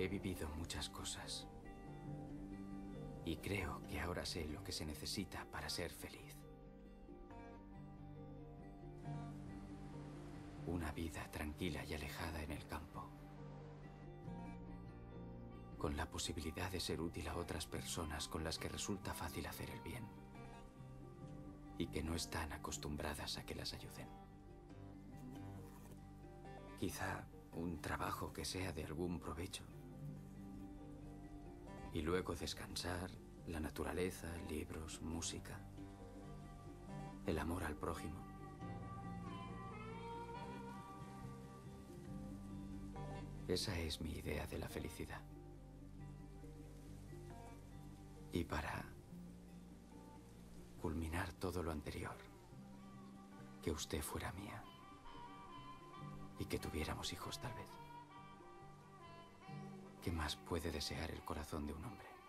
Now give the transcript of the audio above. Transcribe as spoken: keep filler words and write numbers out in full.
He vivido muchas cosas. Y creo que ahora sé lo que se necesita para ser feliz. Una vida tranquila y alejada en el campo. Con la posibilidad de ser útil a otras personas con las que resulta fácil hacer el bien. Y que no están acostumbradas a que las ayuden. Quizá un trabajo que sea de algún provecho. Y luego descansar, la naturaleza, libros, música. El amor al prójimo. Esa es mi idea de la felicidad. Y para culminar todo lo anterior, que usted fuera mía. Y que tuviéramos hijos, tal vez. ¿Qué más puede desear el corazón de un hombre?